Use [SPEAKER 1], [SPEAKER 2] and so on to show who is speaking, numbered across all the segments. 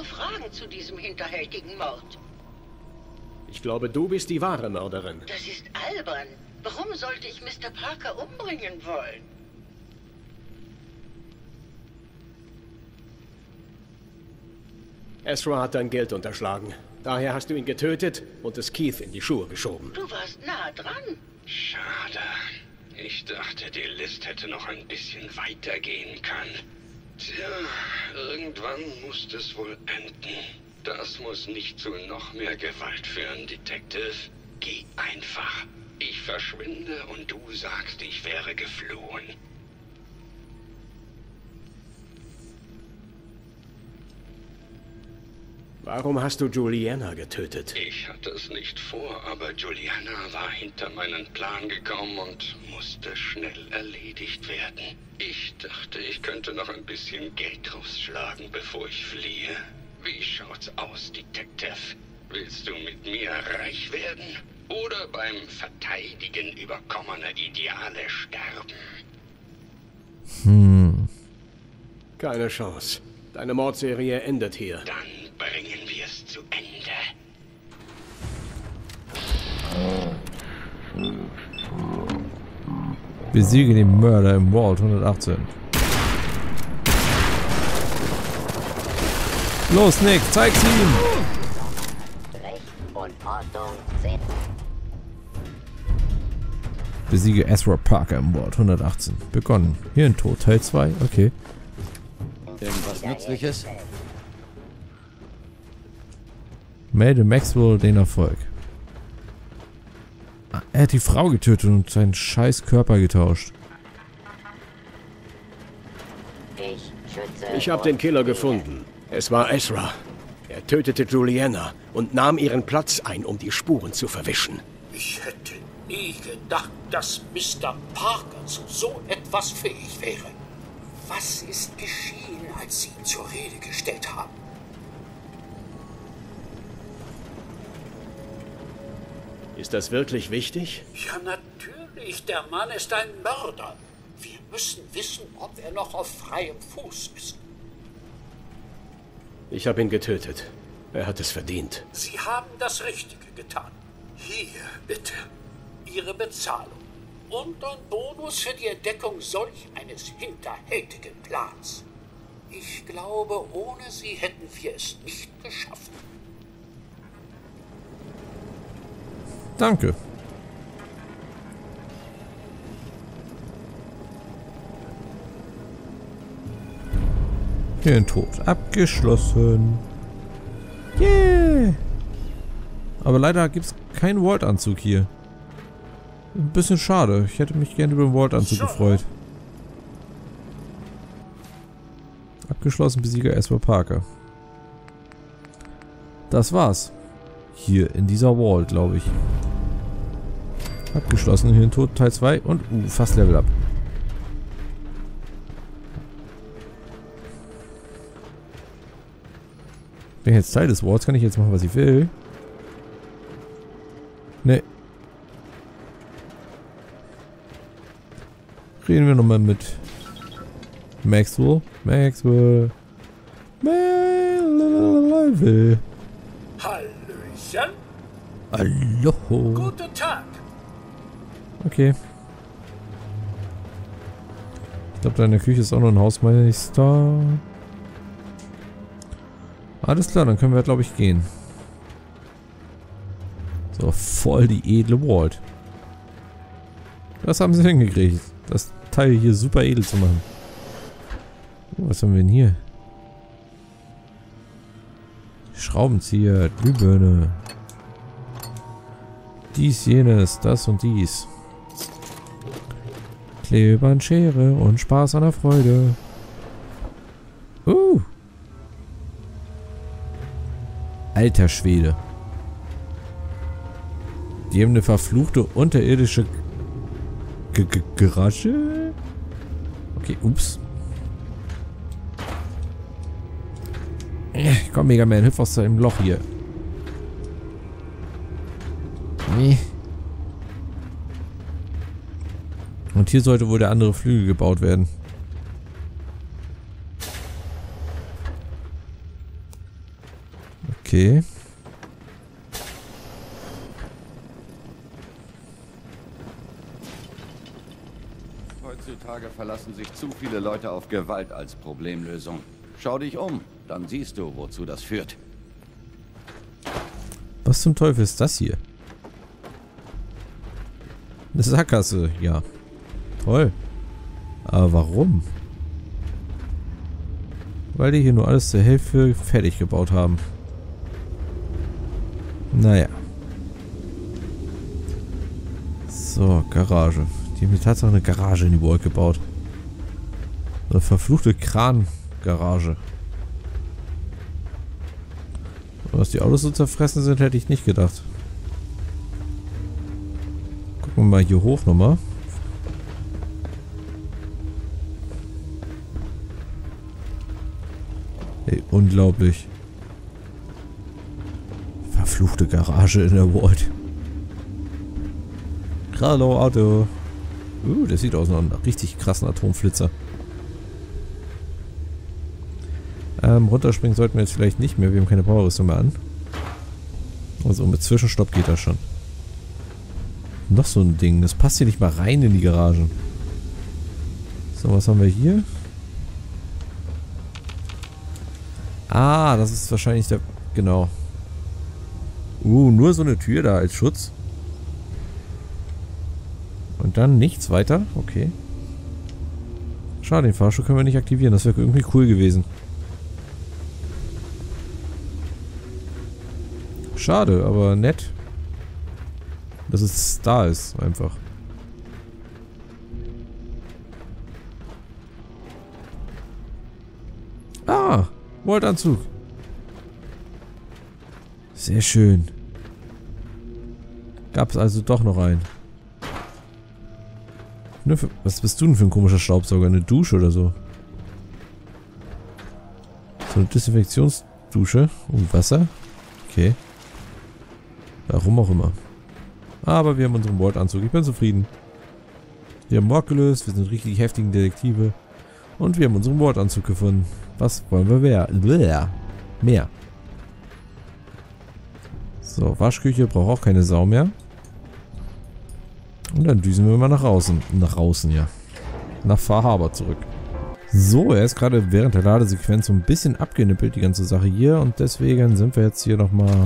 [SPEAKER 1] zu fragen zu diesem hinterhältigen Mord?
[SPEAKER 2] Ich glaube, du bist die wahre Mörderin.
[SPEAKER 1] Das ist albern. Warum sollte ich Mr. Parker umbringen wollen?
[SPEAKER 2] Ezra hat dein Geld unterschlagen. Daher hast du ihn getötet und es Keith in die Schuhe geschoben.
[SPEAKER 1] Du warst nah dran.
[SPEAKER 3] Schade. Ich dachte, die List hätte noch ein bisschen weitergehen können. Tja, irgendwann muss es wohl enden. Das muss nicht zu noch mehr Gewalt führen, Detective. Geh einfach. Ich verschwinde und du sagst, ich wäre geflohen.
[SPEAKER 2] Warum hast du Juliana getötet?
[SPEAKER 3] Ich hatte es nicht vor, aber Juliana war hinter meinen Plan gekommen und musste schnell erledigt werden. Ich dachte, ich könnte noch ein bisschen Geld rausschlagen, bevor ich fliehe. Wie schaut's aus, Detective? Willst du mit mir reich werden? Oder beim Verteidigen überkommener Ideale sterben?
[SPEAKER 2] Keine Chance. Deine Mordserie endet hier.
[SPEAKER 3] Dann bringen wir es zu Ende.
[SPEAKER 4] Besiege den Mörder im Vault 118. Los, Nick, zeig's ihm!
[SPEAKER 5] Recht und Ordnung sind.
[SPEAKER 4] Besiege Ezra Parker im Vault 118. Begonnen. Hier in Tod, Teil 2. Okay.
[SPEAKER 6] Irgendwas Nützliches?
[SPEAKER 4] Melde Maxwell den Erfolg. Ah, er hat die Frau getötet und seinen scheiß Körper getauscht.
[SPEAKER 2] Ich habe den Killer gefunden. Es war Ezra. Er tötete Juliana und nahm ihren Platz ein, um die Spuren zu verwischen.
[SPEAKER 7] Ich hätte nie gedacht, dass Mr. Parker zu so etwas fähig wäre. Was ist geschehen, als Sie ihn zur Rede gestellt haben?
[SPEAKER 2] Ist das wirklich wichtig?
[SPEAKER 7] Ja, natürlich. Der Mann ist ein Mörder. Wir müssen wissen, ob er noch auf freiem Fuß ist.
[SPEAKER 2] Ich habe ihn getötet. Er hat es verdient.
[SPEAKER 7] Sie haben das Richtige getan. Hier, bitte. Ihre Bezahlung. Und ein Bonus für die Entdeckung solch eines hinterhältigen Plans. Ich glaube, ohne Sie hätten wir es nicht geschafft.
[SPEAKER 4] Danke. Hier in Tod. Abgeschlossen. Yeah! Aber leider gibt es keinen Vault-Anzug hier. Ein bisschen schade. Ich hätte mich gerne über den Vault-Anzug gefreut. Abgeschlossen, Besieger Ezra Parker. Das war's. Hier in dieser Vault, glaube ich. Abgeschlossen, hier in Tod Teil 2 und fast Level Up. Bin jetzt Teil des Vaults, kann ich jetzt machen, was ich will. Ne. Reden wir nochmal mit Maxwell. Maxwell. Hallöchen. Hallo.
[SPEAKER 7] Guten Tag.
[SPEAKER 4] Okay. Ich glaube, da in der Küche ist auch noch ein Hausmeister. Alles klar, dann können wir, glaube ich, gehen. So, voll die edle Vault. Das haben sie hingekriegt. Das Teil hier super edel zu machen. Oh, was haben wir denn hier? Schraubenzieher, Glühbirne. Dies, jenes, das und dies. Klebern, Schere und Spaß an der Freude. Alter Schwede. Die haben eine verfluchte unterirdische Garage. Okay, ups. Komm, Mega Man, hüpf aus dem Loch hier. Nee. Und hier sollte wohl der andere Flügel gebaut werden. Okay.
[SPEAKER 6] Heutzutage verlassen sich zu viele Leute auf Gewalt als Problemlösung. Schau dich um, dann siehst du, wozu das führt.
[SPEAKER 4] Was zum Teufel ist das hier? Eine Sackgasse, ja. Toll. Aber warum? Weil die hier nur alles zur Hälfte fertig gebaut haben. Naja. So, Garage. Die haben hier tatsächlich eine Garage in die Burg gebaut. Eine verfluchte Kran-Garage. Was die Autos so zerfressen sind, hätte ich nicht gedacht. Gucken wir mal hier hoch nochmal. Hey, unglaublich. Verfluchte Garage in der Vault. Hallo, Auto. Das sieht aus wie ein richtig krassen Atomflitzer. Runterspringen sollten wir jetzt vielleicht nicht mehr. Wir haben keine Powerrüstung mehr an. Also mit Zwischenstopp geht das schon. Noch so ein Ding. Das passt hier nicht mal rein in die Garagen. So, was haben wir hier? Ah, das ist wahrscheinlich der... Genau. Nur so eine Tür da als Schutz. Und dann nichts weiter? Okay. Schade, den Fahrstuhl können wir nicht aktivieren. Das wäre irgendwie cool gewesen. Schade, aber nett. Dass es da ist, einfach. Ah, Voltanzug. Sehr schön. Gab es also doch noch einen. Was bist du denn für ein komischer Staubsauger? Eine Dusche oder so? So eine Desinfektionsdusche. Wasser. Okay. Warum auch immer. Aber wir haben unseren Voltanzug. Ich bin zufrieden. Wir haben Mord gelöst. Wir sind richtig heftigen Detektive. Und wir haben unseren Voltanzug gefunden. Was wollen wir mehr? So, Waschküche braucht auch keine Sau mehr. Und dann düsen wir mal nach außen. Nach außen, ja. Nach Far Harbor zurück. So, er ist gerade während der Ladesequenz so ein bisschen abgenippelt, die ganze Sache hier. Und deswegen sind wir jetzt hier nochmal...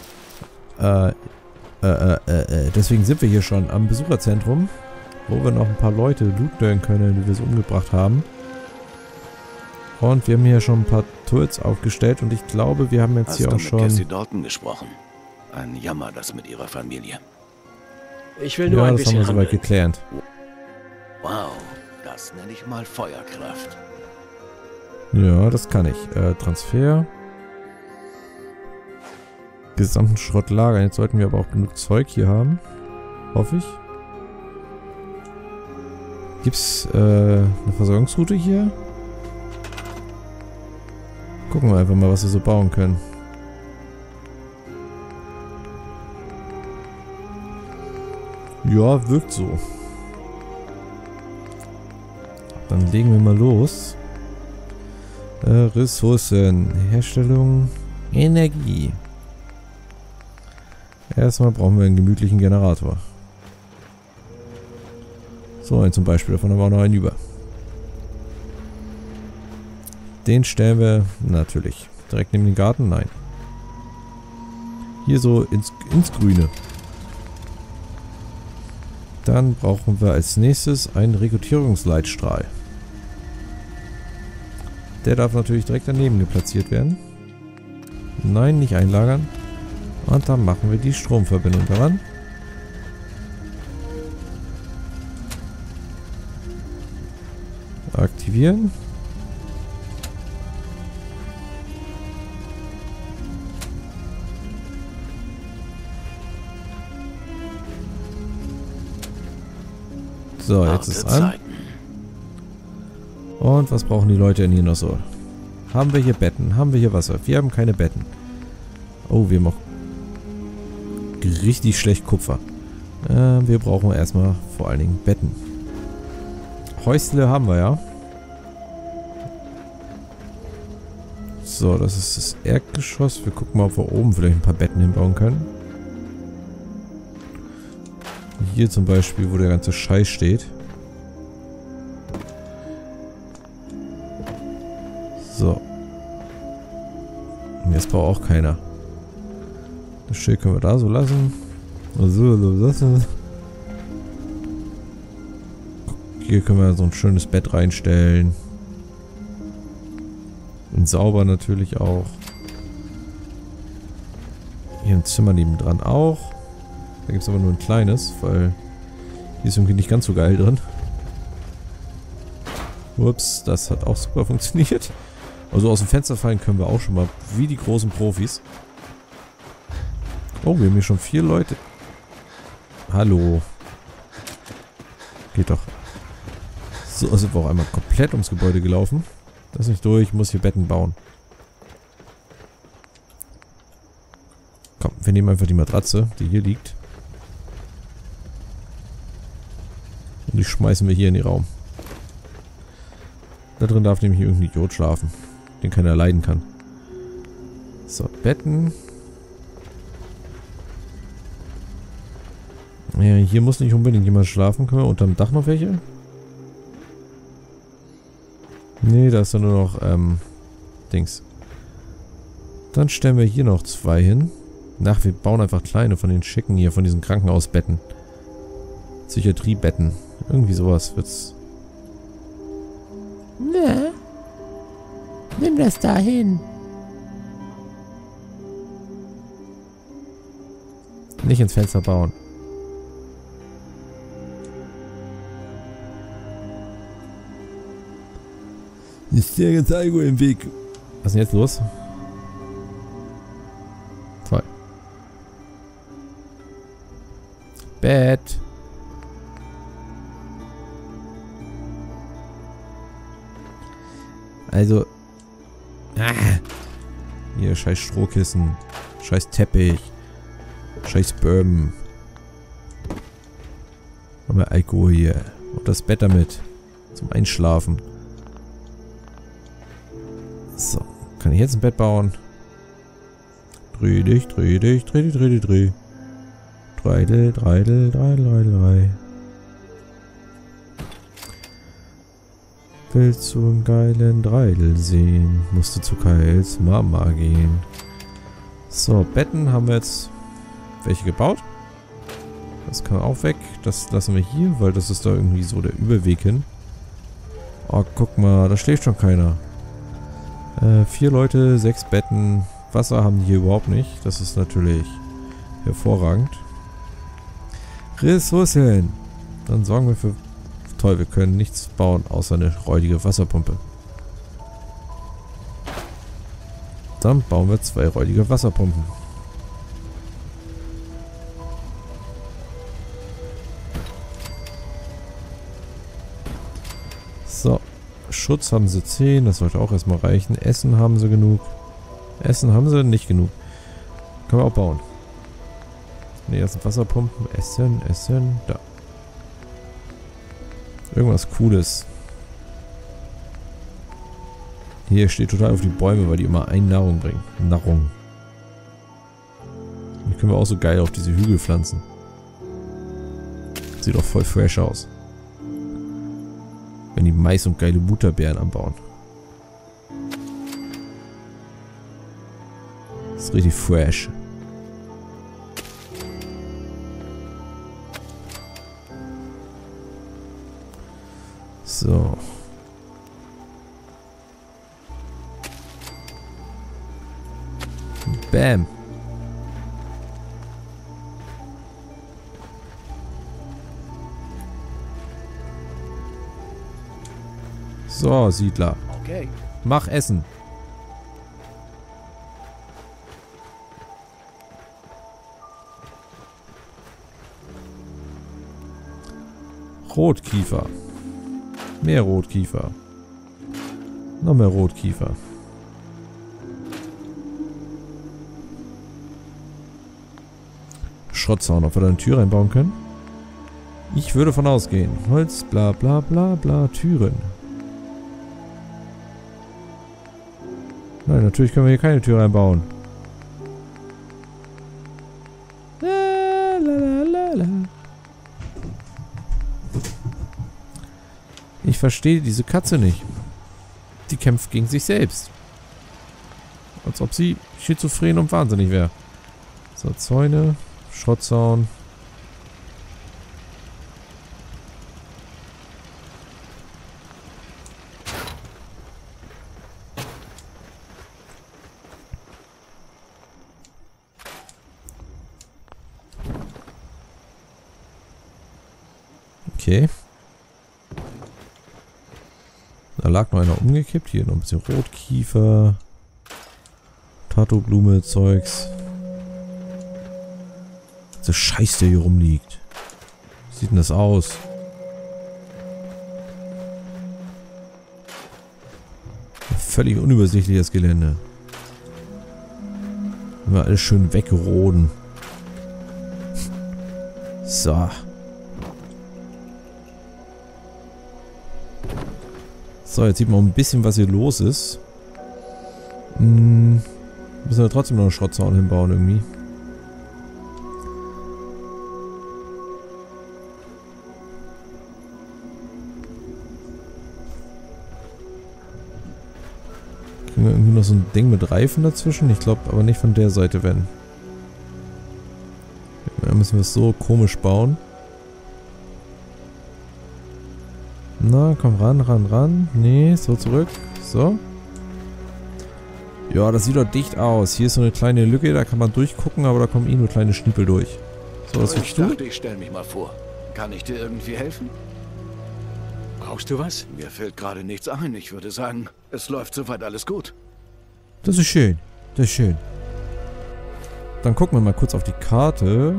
[SPEAKER 4] deswegen sind wir hier schon am Besucherzentrum, wo wir noch ein paar Leute looten können, die wir so umgebracht haben. Und wir haben hier schon ein paar Tools aufgestellt und ich glaube, wir haben jetzt hier auch schon...
[SPEAKER 6] Hast du mit Cassie Dalton gesprochen? Ein Jammer, das mit ihrer Familie.
[SPEAKER 2] Ich will nur ein bisschen
[SPEAKER 4] das haben wir soweit geklärt.
[SPEAKER 6] Wow, das nenne ich mal Feuerkraft.
[SPEAKER 4] Ja, das kann ich. Transfer. Gesamten Schrott lagern. Jetzt sollten wir aber auch genug Zeug hier haben. Hoffe ich. Gibt's eine Versorgungsroute hier? Gucken wir einfach mal, was wir so bauen können. Ja, wirkt so. Dann legen wir mal los. Ressourcen, Herstellung, Energie. Erstmal brauchen wir einen gemütlichen Generator. So einen zum Beispiel, davon haben wir auch noch einen über. Den stellen wir natürlich direkt neben den Garten, nein. Hier so ins Grüne. Dann brauchen wir als nächstes einen Rekrutierungsleitstrahl. Der darf natürlich direkt daneben platziert werden. Nein, nicht einlagern. Und dann machen wir die Stromverbindung daran. Aktivieren. So, jetzt ist es an. Und was brauchen die Leute denn hier noch so? Haben wir hier Betten? Haben wir hier Wasser? Wir haben keine Betten. Oh, wir haben auch richtig schlecht Kupfer. Wir brauchen erstmal vor allen Dingen Betten. Häusle haben wir ja. So, das ist das Erdgeschoss. Wir gucken mal, ob wir oben vielleicht ein paar Betten hinbauen können. Hier zum Beispiel, wo der ganze Scheiß steht. So. Und jetzt braucht auch keiner. Das Schild können wir da so lassen. So lassen. Hier können wir so ein schönes Bett reinstellen. Und sauber natürlich auch. Hier im Zimmer nebendran auch. Da gibt es aber nur ein kleines, weil hier ist irgendwie nicht ganz so geil drin. Ups, das hat auch super funktioniert. Also aus dem Fenster fallen können wir auch schon mal, wie die großen Profis. Oh, wir haben hier schon 4 Leute. Hallo. Geht doch. So sind wir auch einmal komplett ums Gebäude gelaufen. Das ist nicht durch, ich muss hier Betten bauen. Komm, wir nehmen einfach die Matratze, die hier liegt. Und die schmeißen wir hier in den Raum. Da drin darf nämlich irgendein Idiot schlafen, den keiner leiden kann. So, Betten. Ja, hier muss nicht unbedingt jemand schlafen. Können wir unterm Dach noch welche? Nee, da ist dann nur noch, Dings. Dann stellen wir hier noch 2 hin. Ach, wir bauen einfach kleine von den schicken hier, von diesen Krankenhausbetten. Psychiatriebetten. Irgendwie sowas wird's.
[SPEAKER 8] Ne? Nimm das da hin.
[SPEAKER 4] Nicht ins Fenster bauen. Ist der jetzt irgendwo im Weg? Was ist denn jetzt los? Toll. Bett. Also. Hier, scheiß Strohkissen. Scheiß Teppich. Scheiß Bourbon. Haben wir Alkohol hier. Und das Bett damit. Zum Einschlafen. So. Kann ich jetzt ein Bett bauen? Dreh dich, dreh dich, dreh dich, dreh dich, dreh. Dreidel, dreidel, dreidel, dreidel, dreidel. Willst du einen geilen Dreidel sehen? Musst du zu Kyles Mama gehen. So, Betten haben wir jetzt welche gebaut. Das kann auch weg. Das lassen wir hier, weil das ist da irgendwie so der Überweg hin. Oh, guck mal, da schläft schon keiner. 4 Leute, 6 Betten. Wasser haben die hier überhaupt nicht. Das ist natürlich hervorragend. Ressourcen. Dann sorgen wir für... Toll, wir können nichts bauen, außer eine räudige Wasserpumpe. Dann bauen wir 2 räudige Wasserpumpen. So. Schutz haben sie 10, das sollte auch erstmal reichen. Essen haben sie genug. Essen haben sie nicht genug. Können wir auch bauen. Ne, das sind Wasserpumpen. Essen, Essen, da. Irgendwas Cooles. Hier steht total auf die Bäume, weil die immer Nahrung bringen. Nahrung. Die können wir auch so geil auf diese Hügel pflanzen. Sieht doch voll fresh aus. Wenn die Mais und geile Butterbeeren anbauen. Das ist richtig fresh. So. Bam. So, Siedler.
[SPEAKER 2] Okay.
[SPEAKER 4] Mach Essen. Rotkiefer. Mehr Rotkiefer. Noch mehr Rotkiefer. Schrottzaun, ob wir da eine Tür reinbauen können? Ich würde von ausgehen. Holz, bla bla bla bla, Türen. Nein, natürlich können wir hier keine Tür reinbauen. Ich verstehe diese Katze nicht. Die kämpft gegen sich selbst. Als ob sie schizophren und wahnsinnig wäre. So, Zäune, Schrottzaun. Okay. Da lag noch einer umgekippt. Hier noch ein bisschen Rotkiefer. Tattoo-Blume, Zeugs. Der Scheiß, der hier rumliegt. Wie sieht denn das aus? Völlig unübersichtliches Gelände. Immer alles schön weggeroden. So. So, jetzt sieht man ein bisschen, was hier los ist. Müssen wir trotzdem noch einen Schrottzaun hinbauen irgendwie. Kriegen wir irgendwie noch so ein Ding mit Reifen dazwischen? Ich glaube aber nicht von der Seite, wenn. Da müssen wir es so komisch bauen. Na, komm ran. Nee, so zurück. So. Ja, das sieht doch dicht aus. Hier ist so eine kleine Lücke, da kann man durchgucken, aber da kommen eh nur kleine Schniepel durch. So, was willst du?
[SPEAKER 9] Ich dachte, ich stell mich mal vor. Kann ich dir irgendwie helfen?
[SPEAKER 2] Brauchst du was?
[SPEAKER 9] Mir fällt gerade nichts ein. Ich würde sagen, es läuft soweit alles gut.
[SPEAKER 4] Das ist schön. Das ist schön. Dann gucken wir mal kurz auf die Karte.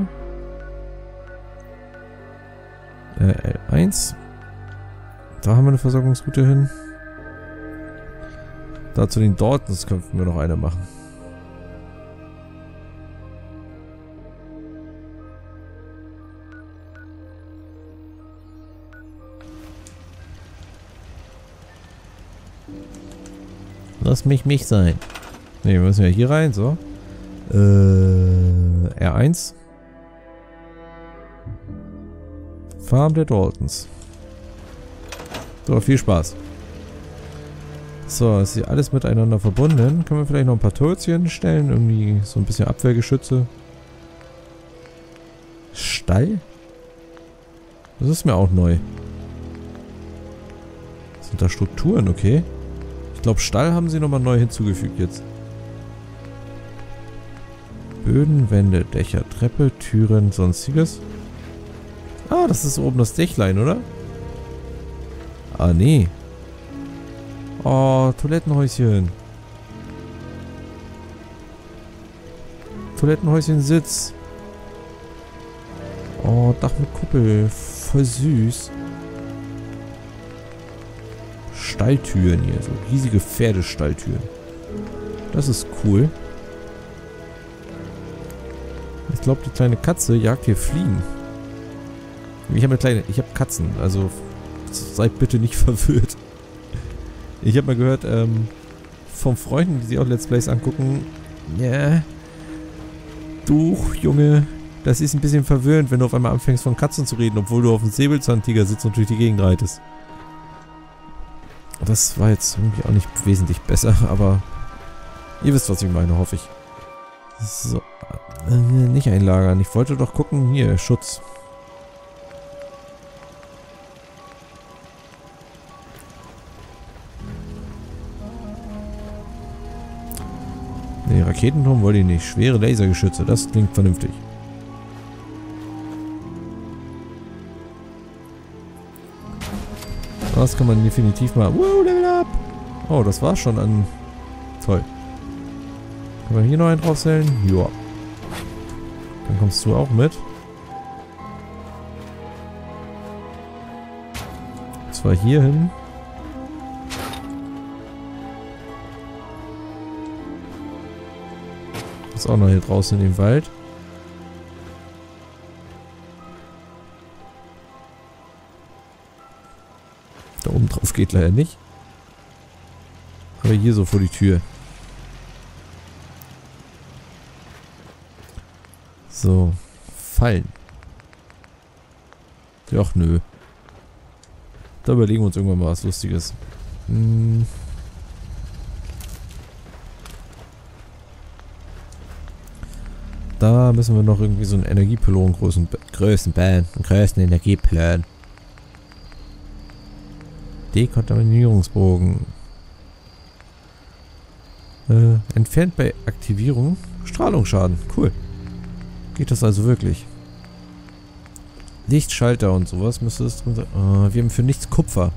[SPEAKER 4] L1. Da haben wir eine Versorgungsroute hin. Da zu den Daltons könnten wir noch eine machen. Lass mich sein. Ne, wir müssen ja hier rein, so. R1. Farm der Daltons. So, viel Spaß. So, ist hier alles miteinander verbunden. Können wir vielleicht noch ein paar Türchen stellen? Irgendwie so ein bisschen Abwehrgeschütze. Stall? Das ist mir auch neu. Sind da Strukturen, okay. Ich glaube, Stall haben sie nochmal neu hinzugefügt jetzt. Böden, Wände, Dächer, Treppe, Türen, sonstiges. Ah, das ist oben das Dächlein, oder? Ah, nee. Oh, Toilettenhäuschen. Toilettenhäuschen Sitz. Oh, Dach mit Kuppel. Voll süß. Stalltüren hier. So riesige Pferdestalltüren. Das ist cool. Ich glaube, die kleine Katze jagt hier Fliegen. Ich habe Katzen. Also seid bitte nicht verwirrt. Ich habe mal gehört, von Freunden, die sich auch Let's Plays angucken, ja, du, Junge, das ist ein bisschen verwirrend, wenn du auf einmal anfängst von Katzen zu reden, obwohl du auf dem Säbelzahntiger sitzt und durch die Gegend reitest. Das war jetzt irgendwie auch nicht wesentlich besser, aber ihr wisst, was ich meine, hoffe ich. So, nicht einlagern. Ich wollte doch gucken, hier, Schutz. Nee, Raketenturm wollte ich nicht. Schwere Lasergeschütze, das klingt vernünftig. Das kann man definitiv mal... Wow, Level up! Oh, das war's schon an... Toll. Können wir hier noch einen draufstellen? Joa. Dann kommst du auch mit. Und zwar hier hin. Ist auch noch hier draußen in dem Wald. Da oben drauf geht leider nicht. Aber hier so vor die Tür. So. Fallen. Ach nö. Da überlegen wir uns irgendwann mal was Lustiges. Da müssen wir noch irgendwie so einen Energiepylon größten Energieplan. Dekontaminierungsbogen. Entfernt bei Aktivierung Strahlungsschaden. Cool. Geht das also wirklich? Lichtschalter und sowas müsste es drin sein. Oh, wir haben für nichts Kupfer.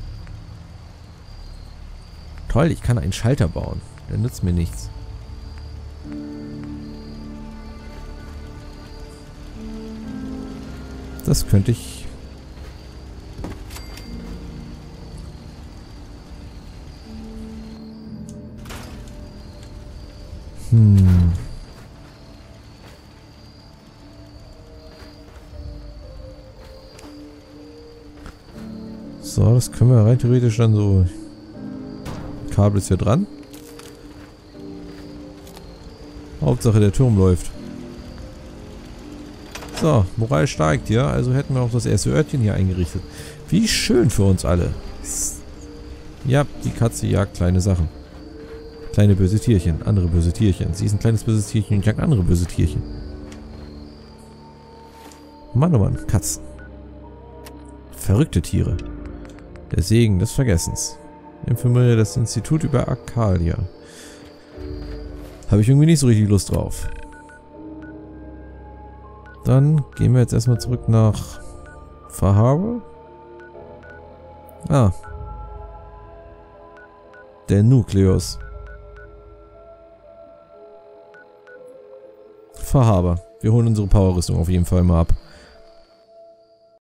[SPEAKER 4] Toll, ich kann einen Schalter bauen. Der nützt mir nichts. Das könnte ich... So, das können wir rein theoretisch dann so... Kabel ist hier dran. Hauptsache der Turm läuft. So, Moral steigt hier, also hätten wir auch das erste Örtchen hier eingerichtet. Wie schön für uns alle. Ja, die Katze jagt kleine Sachen. Kleine böse Tierchen, andere böse Tierchen. Sie ist ein kleines böses Tierchen und jagt andere böse Tierchen. Mann, oh Mann, Katzen. Verrückte Tiere. Der Segen des Vergessens. Informiere das Institut über Arcadia. Habe ich irgendwie nicht so richtig Lust drauf. Dann gehen wir jetzt erstmal zurück nach Far Harbor. Ah. Der Nukleus. Far Harbor. Wir holen unsere Powerrüstung auf jeden Fall mal ab.